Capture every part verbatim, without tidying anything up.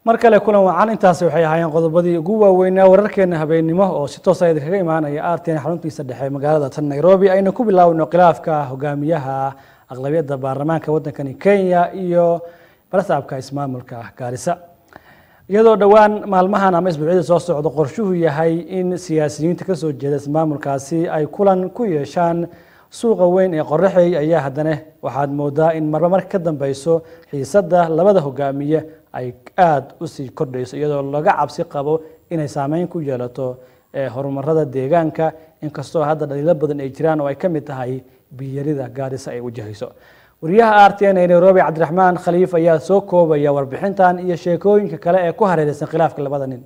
markale kulan wacan intaas waxay ahaayeen qodobadii ugu waaweynaa wararkeena habeennimo oo si toos ah kaga imaanaya R T N xaruntiisa dhexe magaalada tan Nairobi ayna ku bilaawno khilaafka hogaamiyaha aqlabiyadda baarlamaanka waddankani Kenya iyo barasabka ismaamulka Garissa iyadoo dhawaan maalmahan ama isbuucyada soo socdo qorshuhu yahay in siyaasiyiinta ka soo jeeda ismaamulkaasi ay kulan ku yeeshaan suuqa weyn ee Qorraxay ayaa haddana waxaad moodaa in marba marka ka dambayso xiisadda labada hogaamiye ay aad u sii kordhayso iyadoo laga cabsi qabo inay saameyn ku yeelato horumarada deegaanka inkastoo hadda dhaliilo badan ay jiraan oo ay ka mid tahay biyarida Garissa ay wajahayso wariyaha R T N ee Nairobi Cabdiraxmaan Khaliif ayaa soo koobaya warbixintan iyo sheekooyinka kale ee ku hareeraysan khilaafka labada nin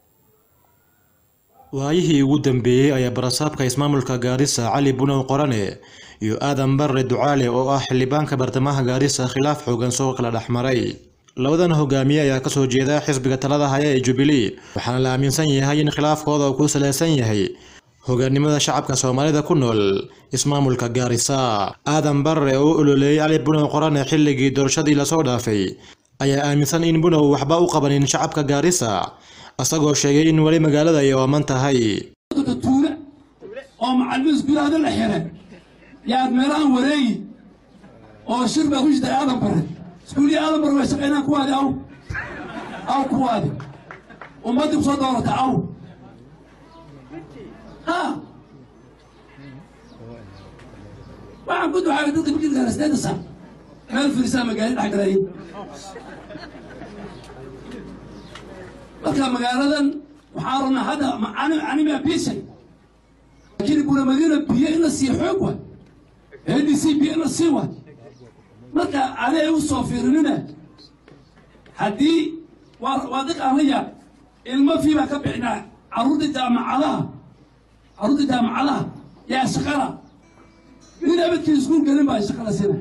waayihii ugu dambeeyay ayaa barasabka ismaamulka Garissa Cali Bunow Qorane iyo Aadan Barre Ducaale oo ah xildhibaanka bartamaha Garissa khilaaf xoogan soo kala dhaxmaray labadan hogaamiye ayaa ka soo jeeda xisbiga talada haya ee Jubilee waxaana la aaminsan yahay in khilaafkooda uu ku saleysan yahay hogaanimada shacabka Soomaalida ku nool ismaamulka Garissa Aadan Barre oo ololeeyay Cali Bunow Qorane xilligii doorashadii la soo dhaafay ayaa aaminsan in Bunow waxba u qabanin shacabka Garissa asagoo sheegay in wali magaalada ay ooman tahay oo macalimiin iskuulada la xiray yaa meelahan wareey oo shirba ku jira Aadan Barre iskuulii Aadan Barre way shaqeynaa kuwaadi aw aw kuwaadi ummadii soo doorata aw ha waxaan ku ducaa dadka ku jira isdeedasa meel fiirsa magaalada xagray marka magaaladan waxaa rabnaa hadda macani ani ma biisay laakiin bula madiina biyo in la sii xoog waa N D C biyo in la sii waa marka ani ay u soo fiirinina haddii waa waa dad ahliya ilma fiiba ka bixinaa caruurta jaamacadaha caruurta jaamacadaha yaa shaqala min abadkii iskuul gelin baa shaqala sina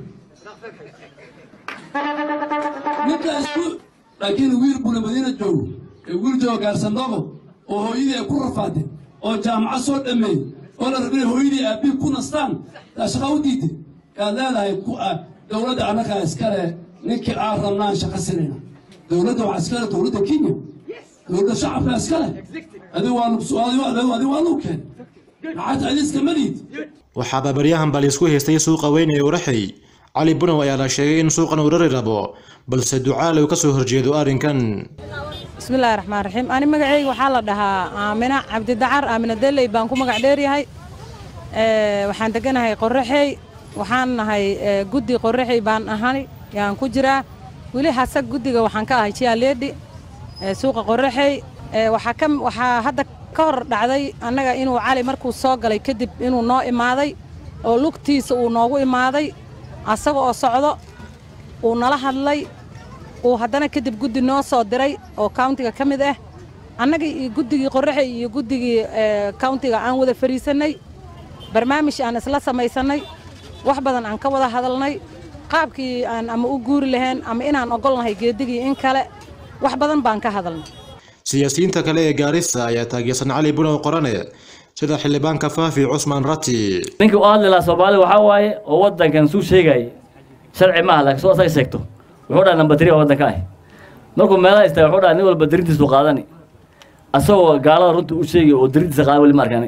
ninka iskuul laakiin wiil bula madiina joogo wiil jooga Gaarsandogo oo hooyadii ay ku rafaatay oo jaamacad soo dhameeyay oo la rabay hooyadii aabi ku nastaan shaqo u diiday yaa leedahay ku dawladda anaga iskale ninkii aan rabnaan shaqo sinayna dawladda waxa iskale dawladda Kenya dawladda shacabka iskale adii waa lagu su'aalayo adii waa lagu keen maxaa adiska malid waxa babaryahan bal isku haystay suuqa weyn ee Qorraxay Cali Bunow ayaa la sheegay in suuqan uu rari rabo balse Ducaale uu ka soo horjeedo arrinkan بسم الله الرحمن الرحيم أنا مقعي وحالة دها آمنة عبد الدعر آمنة دلي بانكو مقع ديري هاي أه وحان دقنا هاي قرحي وحان هاي أه قدي قرحي بان أهاني يعني كجرة ولي حاسك قدي وحان كاهي تيا ليدي أه سوق قرحي أه وحاكم وحا هذا كور دعدي أنا إنو عالي مركو سوق لي كدب إنو نو إمادي أو لوكتيس ونوغو إمادي أساقو أو صعدو ونالحد لي وهذانا كدب جودي ناس صادري أو كاونتي كمده أنا جي جودي قرحي جودي كاونتي عن وذا فريسني برنامج أنا سلاسة ما يسني وحبذا عن كوذا هذا لني قابكي أن أم أقول لهن أم إن أن أقولنا هي جدي إن كلا وحبذا بانك هذا لنا سياسيين تكلي Garissa يا تاجسن علي Bunow Qorane sida xildhibaanka Faafi Cusman Rati ninka oo hadla Soomaali waxa waaye oo wadankan soo sheegay sharci ma laha soo say sheegto wuxuu dhaa number three wadanka ah markuu meelaha istaago wuxuu dhaa nin walba dirintiisu qaadani asagoo gaalada runta u sheegay oo dirintiisa qaad wali markani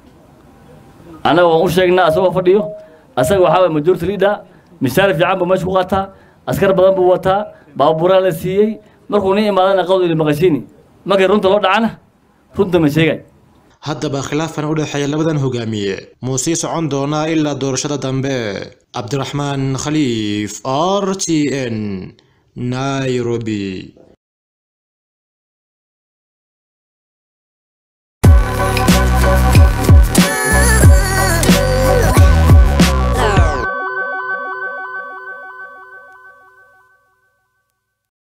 anaga waan u sheegnaa asagoo fadhiyo asaga waxa way majority leader mishaar fiican buu meesha ku qaataa askar badan buu wataa baabuura la siiyay markuu nin imaadana qowdii maqashini markay runta loo dhacana runta ma sheegay haddaba khilaafkan u dhaxeeya labadan hogaamiye muusii socon doona ilaa doorashada dambe Cabdiraxmaan Khaliif R T N Nairobi.